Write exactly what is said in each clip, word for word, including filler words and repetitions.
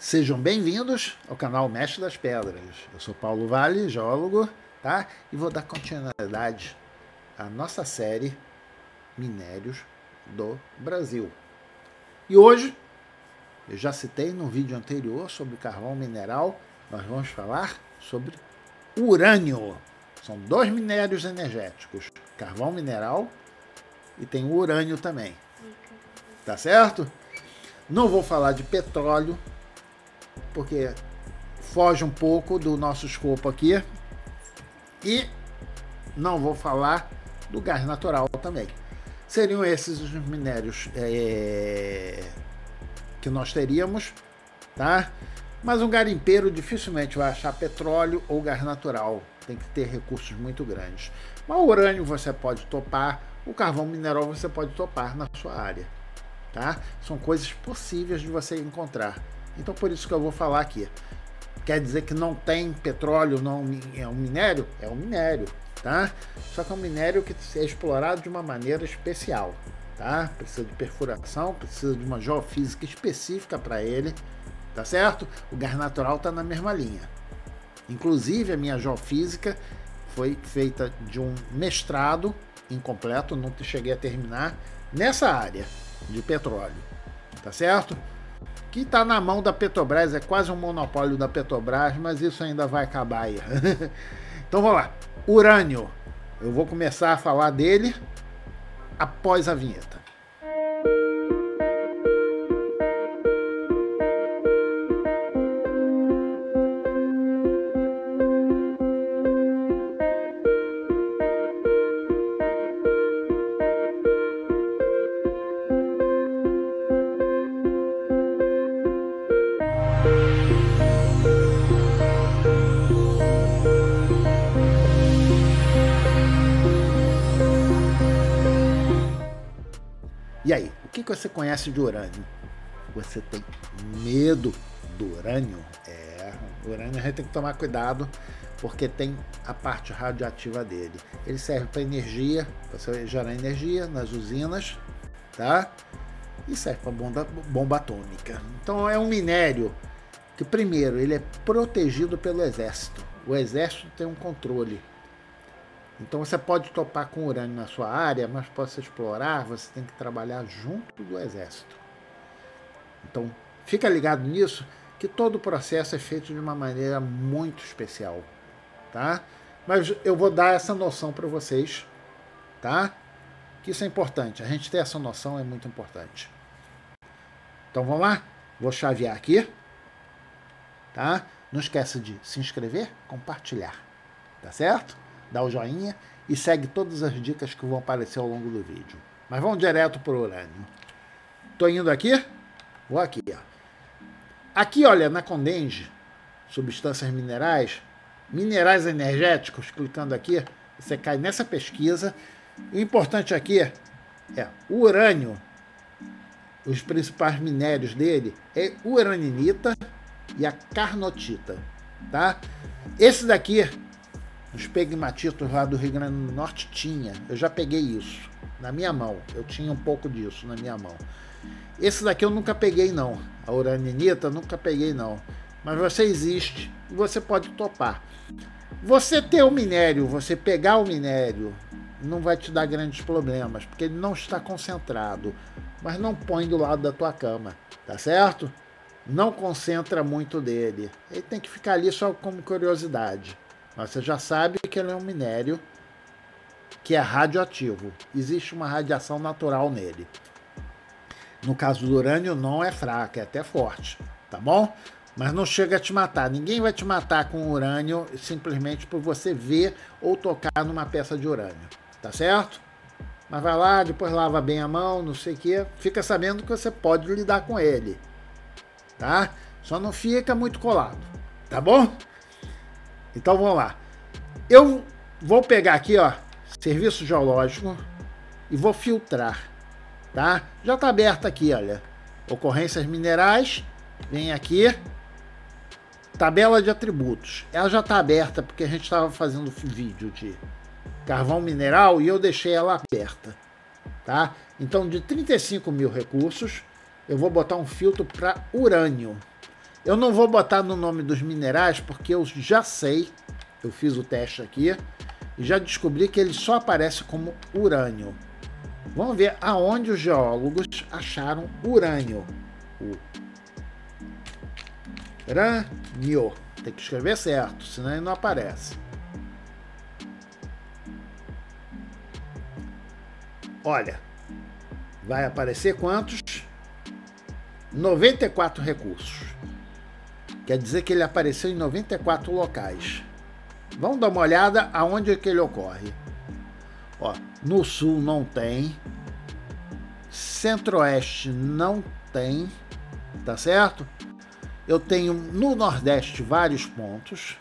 Sejam bem-vindos ao canal Mestre das Pedras. Eu sou Paulo Vale, geólogo, tá? E vou dar continuidade à nossa série Minérios do Brasil. E hoje, eu já citei no vídeo anterior sobre carvão mineral, nós vamos falar sobre urânio. São dois minérios energéticos, carvão mineral e tem o urânio também. Tá certo? Não vou falar de petróleo, porque foge um pouco do nosso escopo aqui. E não vou falar do gás natural também. Seriam esses os minérios é, que nós teríamos, tá? Mas um garimpeiro dificilmente vai achar petróleo ou gás natural. Tem que ter recursos muito grandes. Mas o urânio você pode topar, o carvão mineral você pode topar na sua área, tá? São coisas possíveis de você encontrar. Então por isso que eu vou falar aqui. Quer dizer que não tem petróleo, não é um minério? É um minério, tá? Só que é um minério que é explorado de uma maneira especial, tá? Precisa de perfuração, precisa de uma geofísica específica para ele, tá certo? O gás natural está na mesma linha. Inclusive a minha geofísica foi feita de um mestrado incompleto, não cheguei a terminar, nessa área de petróleo, tá certo? Que está na mão da Petrobras, é quase um monopólio da Petrobras, mas isso ainda vai acabar aí. Então vamos lá, urânio, eu vou começar a falar dele após a vinheta. E aí, o que você conhece de urânio? Você tem medo do urânio? É, o urânio a gente tem que tomar cuidado, porque tem a parte radioativa dele. Ele serve para energia, para você gerar energia nas usinas, tá? E serve para bomba, bomba atômica. Então é um minério que, primeiro, ele é protegido pelo exército. O exército tem um controle. Então você pode topar com urânio na sua área, mas para você explorar, você tem que trabalhar junto do exército. Então fica ligado nisso, que todo o processo é feito de uma maneira muito especial, tá? Mas eu vou dar essa noção para vocês, tá? Que isso é importante, a gente ter essa noção é muito importante. Então vamos lá? Vou chavear aqui, tá? Não esqueça de se inscrever, compartilhar, tá certo? Dá o joinha e segue todas as dicas que vão aparecer ao longo do vídeo. Mas vamos direto para o urânio. Estou indo aqui, vou aqui. Ó. Aqui, olha, na Condenge, substâncias minerais, minerais energéticos, clicando aqui, você cai nessa pesquisa. O importante aqui é o urânio, os principais minérios dele é o uraninita e a carnotita, tá? Esse daqui, os pegmatitos lá do Rio Grande do Norte tinha, eu já peguei isso na minha mão, eu tinha um pouco disso na minha mão. Esse daqui eu nunca peguei não, a uraninita nunca peguei não, mas você existe e você pode topar. Você ter o minério, você pegar o minério, não vai te dar grandes problemas, porque ele não está concentrado, mas não põe do lado da tua cama, tá certo? Não concentra muito dele, ele tem que ficar ali só como curiosidade. Mas você já sabe que ele é um minério que é radioativo. Existe uma radiação natural nele. No caso do urânio, não é fraca, é até forte, tá bom? Mas não chega a te matar. Ninguém vai te matar com urânio simplesmente por você ver ou tocar numa peça de urânio, tá certo? Mas vai lá, depois lava bem a mão, não sei o que. Fica sabendo que você pode lidar com ele, tá? Só não fica muito colado, tá bom? Então vamos lá. Eu vou pegar aqui, ó, serviço geológico e vou filtrar, tá? Já está aberto aqui, olha. Ocorrências minerais, vem aqui. Tabela de atributos. Ela já está aberta porque a gente estava fazendo vídeo de carvão mineral e eu deixei ela aberta, tá? Então de trinta e cinco mil recursos, eu vou botar um filtro para urânio. Eu não vou botar no nome dos minerais porque eu já sei, eu fiz o teste aqui e já descobri que ele só aparece como urânio. Vamos ver aonde os geólogos acharam urânio. Urânio. Tem que escrever certo, senão ele não aparece. Olha, vai aparecer quantos? noventa e quatro recursos. Quer dizer que ele apareceu em noventa e quatro locais. Vamos dar uma olhada aonde é que ele ocorre. Ó, no sul não tem. Centro-oeste não tem. Tá certo? Eu tenho no nordeste vários pontos.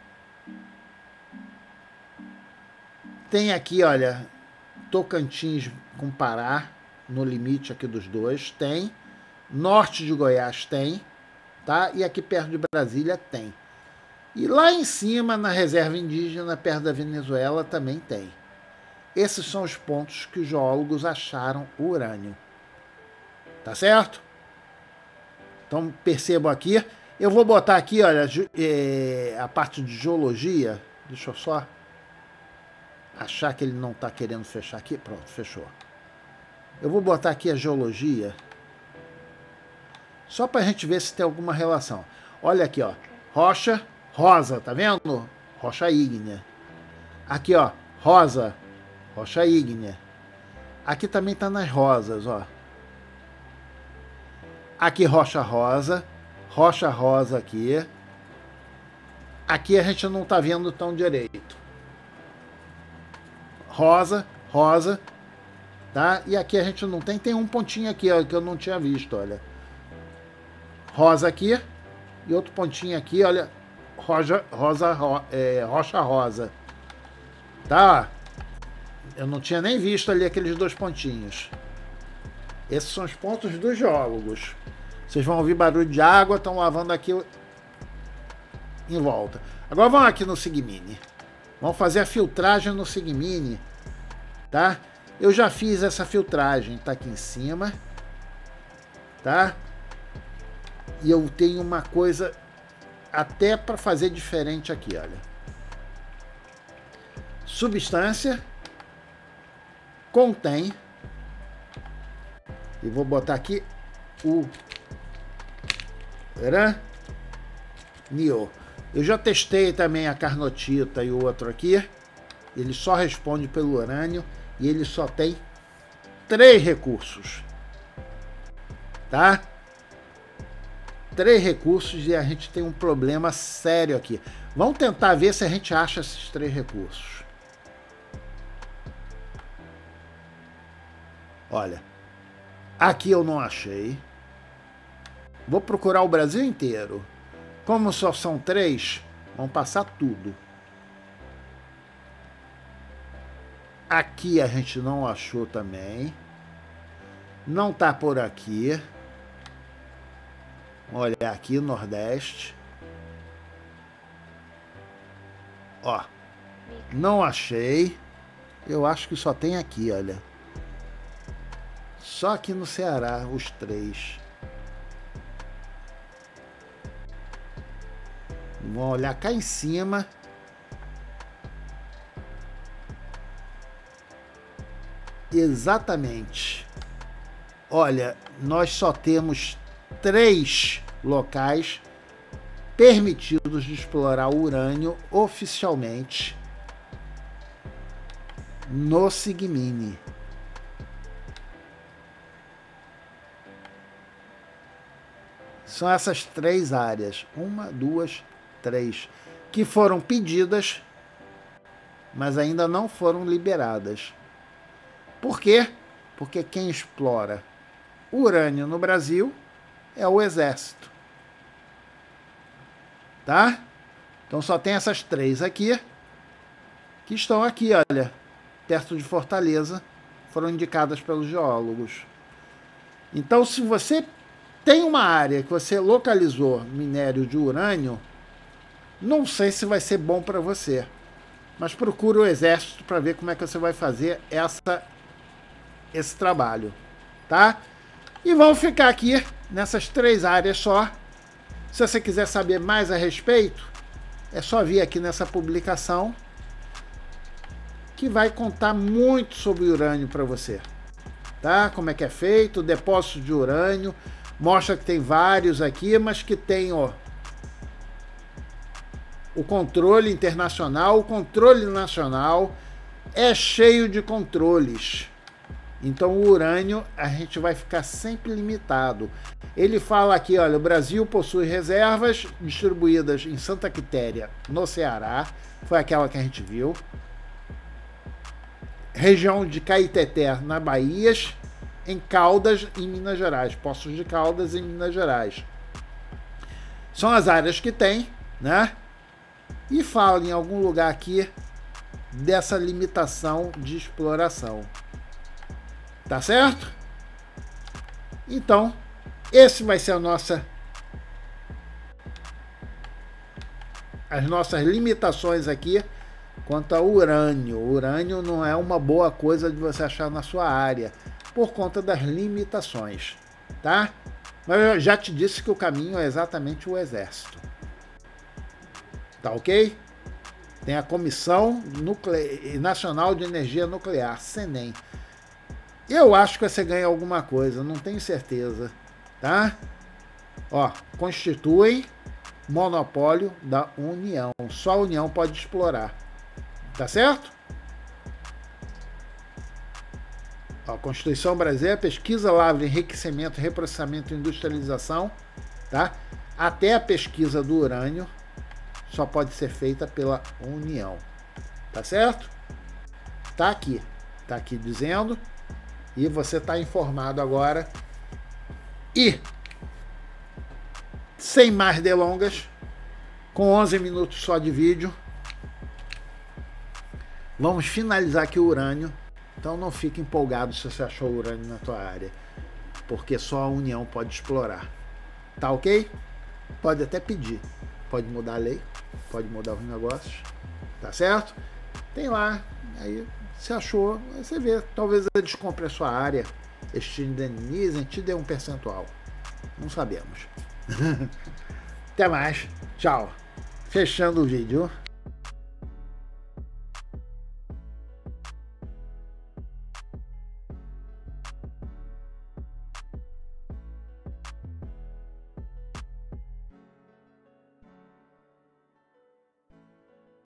Tem aqui, olha, Tocantins com Pará, no limite aqui dos dois, tem. Norte de Goiás tem, tá? E aqui perto de Brasília tem. E lá em cima, na reserva indígena, perto da Venezuela, também tem. Esses são os pontos que os geólogos acharam o urânio. Tá certo? Então, percebam aqui. Eu vou botar aqui, olha, é, a parte de geologia. Deixa eu só achar que ele não está querendo fechar aqui. Pronto, fechou. Eu vou botar aqui a geologia. Só para a gente ver se tem alguma relação. Olha aqui, ó. Rocha rosa, tá vendo? Rocha ígnea. Aqui, ó. Rosa. Rocha ígnea. Aqui também tá nas rosas, ó. Aqui rocha rosa. Rocha rosa aqui. Aqui a gente não tá vendo tão direito. Rosa, rosa. Tá? E aqui a gente não tem. Tem um pontinho aqui, ó, que eu não tinha visto, olha. Rosa aqui. E outro pontinho aqui, olha. Roja, rosa, ro, é, rocha rosa. Tá? Eu não tinha nem visto ali aqueles dois pontinhos. Esses são os pontos dos geólogos. Vocês vão ouvir barulho de água, estão lavando aqui em volta. Agora vamos aqui no Sigmine. Vamos fazer a filtragem no Sigmine, tá? Eu já fiz essa filtragem, tá aqui em cima, tá? E eu tenho uma coisa até para fazer diferente aqui, olha. Substância contém, e vou botar aqui o urânio. Eu já testei também a carnotita e o outro aqui. Ele só responde pelo urânio e ele só tem três recursos, tá? Três recursos e a gente tem um problema sério aqui. Vamos tentar ver se a gente acha esses três recursos. Olha, aqui eu não achei. Vou procurar o Brasil inteiro. Como só são três, vamos passar tudo. Aqui a gente não achou também. Não tá por aqui. Olha, aqui no Nordeste. Ó, não achei. Eu acho que só tem aqui, olha. Só aqui no Ceará, os três. Vamos olhar cá em cima. Exatamente. Olha, nós só temos três locais permitidos de explorar o urânio oficialmente no Sigmine. São essas três áreas, uma, duas, três, que foram pedidas, mas ainda não foram liberadas. Por quê? Porque quem explora urânio no Brasil é o Exército. Tá? Então só tem essas três aqui, que estão aqui, olha, perto de Fortaleza, foram indicadas pelos geólogos. Então, se você tem uma área que você localizou minério de urânio, não sei se vai ser bom para você, mas procura o Exército para ver como é que você vai fazer essa, esse trabalho, tá? E vamos ficar aqui nessas três áreas só. Se você quiser saber mais a respeito, é só vir aqui nessa publicação que vai contar muito sobre o urânio para você, tá? Como é que é feito, o depósito de urânio, mostra que tem vários aqui, mas que tem, ó, o controle internacional, o controle nacional é cheio de controles. Então o urânio a gente vai ficar sempre limitado. Ele fala aqui, olha, o Brasil possui reservas distribuídas em Santa Quitéria, no Ceará, foi aquela que a gente viu. Região de Caeteté, na Bahia, em Caldas, em Minas Gerais, Poços de Caldas, em Minas Gerais. São as áreas que tem, né? E fala em algum lugar aqui dessa limitação de exploração. Tá certo? Então, esse vai ser a nossa as nossas limitações aqui quanto ao urânio. O urânio não é uma boa coisa de você achar na sua área, por conta das limitações, tá? Mas eu já te disse que o caminho é exatamente o Exército. Tá ok? Tem a Comissão Nucle... Nacional de Energia Nuclear, CENEM. Eu acho que você ganha alguma coisa, não tenho certeza, tá? Ó, constituem monopólio da União. Só a União pode explorar. Tá certo? Ó, Constituição Brasileira, pesquisa, lavra, enriquecimento, reprocessamento e industrialização, tá? Até a pesquisa do urânio só pode ser feita pela União. Tá certo? Tá aqui. Tá aqui dizendo. E você está informado agora. E, sem mais delongas, com onze minutos só de vídeo, vamos finalizar aqui o urânio. Então não fique empolgado se você achou urânio na tua área, porque só a União pode explorar. Tá ok? Pode até pedir. Pode mudar a lei, pode mudar os negócios. Tá certo? Tem lá, aí... Se achou, você vê, talvez eles comprem a sua área, eles te indenizem, te dê um percentual. Não sabemos. Até mais. Tchau. Fechando o vídeo.